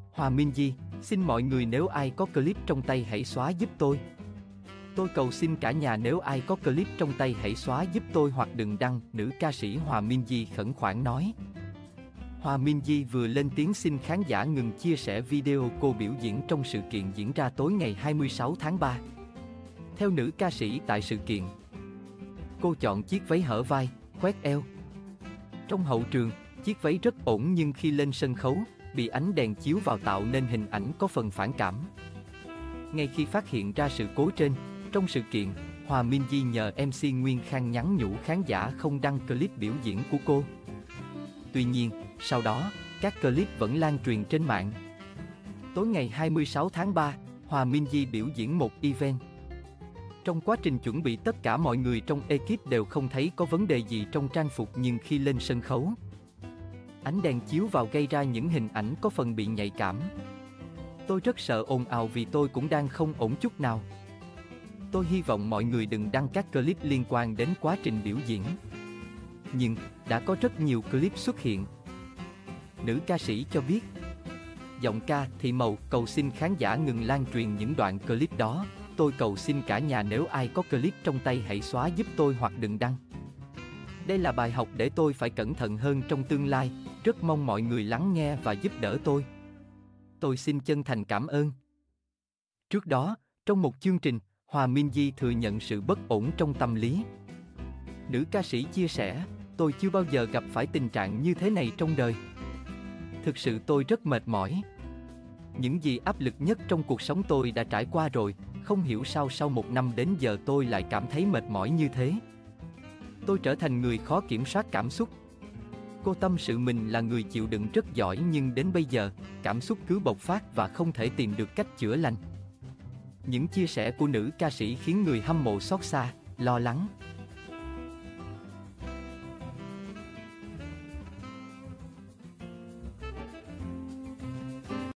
Hòa Minzy, xin mọi người nếu ai có clip trong tay hãy xóa giúp tôi. Tôi cầu xin cả nhà nếu ai có clip trong tay hãy xóa giúp tôi hoặc đừng đăng, nữ ca sĩ Hòa Minzy khẩn khoản nói. Hòa Minzy vừa lên tiếng xin khán giả ngừng chia sẻ video cô biểu diễn trong sự kiện diễn ra tối ngày 26 tháng 3. Theo nữ ca sĩ tại sự kiện, cô chọn chiếc váy hở vai, khoét eo. Trong hậu trường, chiếc váy rất ổn nhưng khi lên sân khấu, bị ánh đèn chiếu vào tạo nên hình ảnh có phần phản cảm. Ngay khi phát hiện ra sự cố trên, trong sự kiện, Hòa Minzy nhờ MC Nguyên Khang nhắn nhủ khán giả không đăng clip biểu diễn của cô. Tuy nhiên, sau đó, các clip vẫn lan truyền trên mạng. Tối ngày 26 tháng 3, Hòa Minzy biểu diễn một event. Trong quá trình chuẩn bị tất cả mọi người trong ekip đều không thấy có vấn đề gì trong trang phục nhưng khi lên sân khấu, ánh đèn chiếu vào gây ra những hình ảnh có phần bị nhạy cảm. Tôi rất sợ ồn ào vì tôi cũng đang không ổn chút nào. Tôi hy vọng mọi người đừng đăng các clip liên quan đến quá trình biểu diễn. Nhưng, đã có rất nhiều clip xuất hiện. Nữ ca sĩ cho biết. Giọng ca Thị Màu cầu xin khán giả ngừng lan truyền những đoạn clip đó. Tôi cầu xin cả nhà nếu ai có clip trong tay hãy xóa giúp tôi hoặc đừng đăng. Đây là bài học để tôi phải cẩn thận hơn trong tương lai, rất mong mọi người lắng nghe và giúp đỡ tôi. Tôi xin chân thành cảm ơn. Trước đó, trong một chương trình, Hòa Minzy thừa nhận sự bất ổn trong tâm lý. Nữ ca sĩ chia sẻ, tôi chưa bao giờ gặp phải tình trạng như thế này trong đời. Thực sự tôi rất mệt mỏi. Những gì áp lực nhất trong cuộc sống tôi đã trải qua rồi, không hiểu sao sau 1 năm đến giờ tôi lại cảm thấy mệt mỏi như thế. Tôi trở thành người khó kiểm soát cảm xúc. Cô tâm sự mình là người chịu đựng rất giỏi nhưng đến bây giờ, cảm xúc cứ bộc phát và không thể tìm được cách chữa lành. Những chia sẻ của nữ ca sĩ khiến người hâm mộ xót xa, lo lắng.